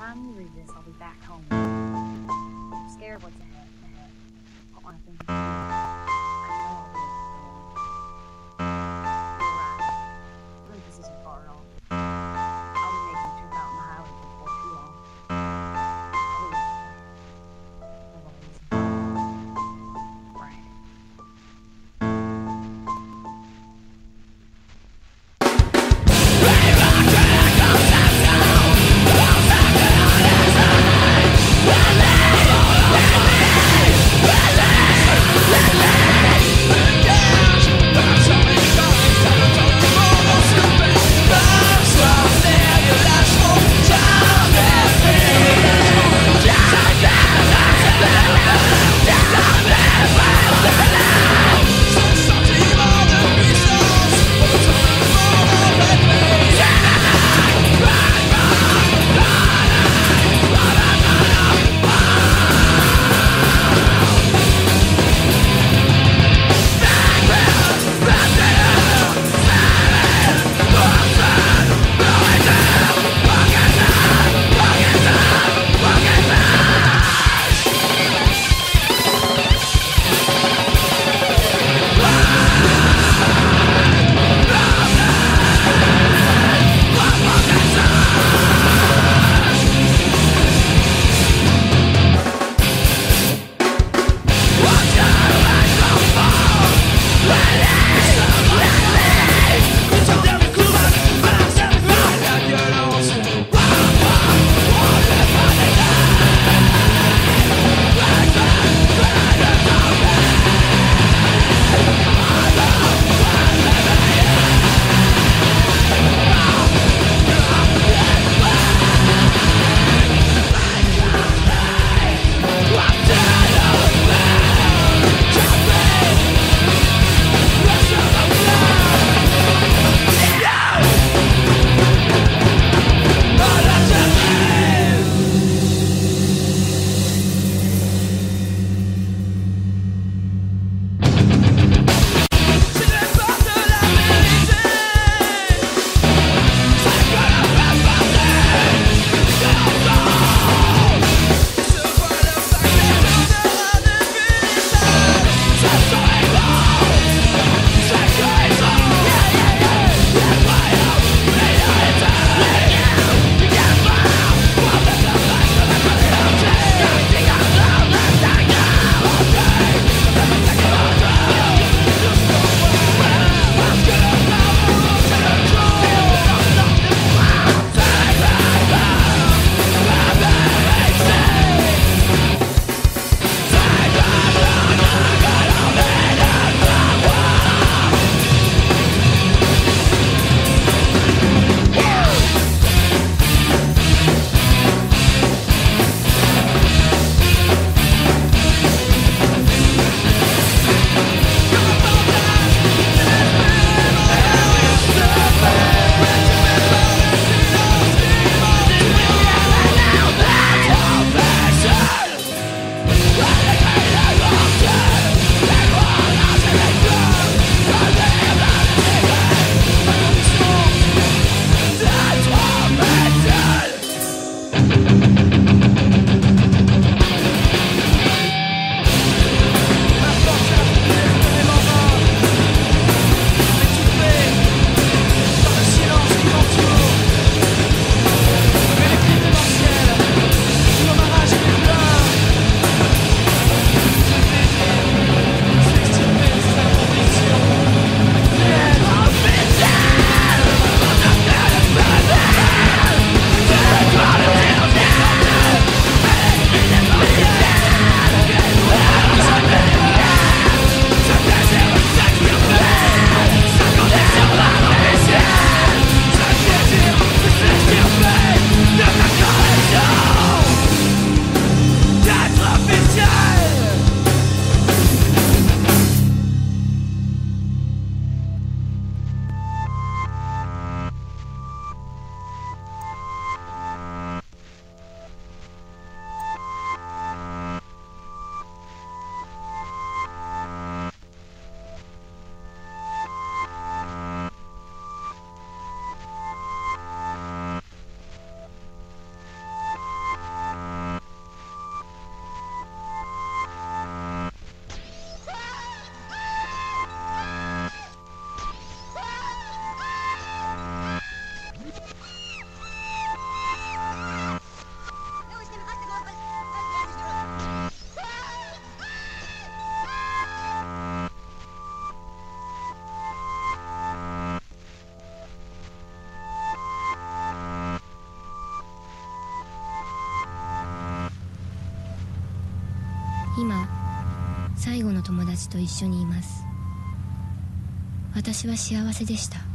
time you read this, I'll be back home. I'm scared what's ahead. I want to think. I know I'll be able to go on. You're right. I think this isn't far at all. I'll be making a trip out on the highway before too long. I'll be right. Let 今最後の友達と一緒にいます。私は幸せでした。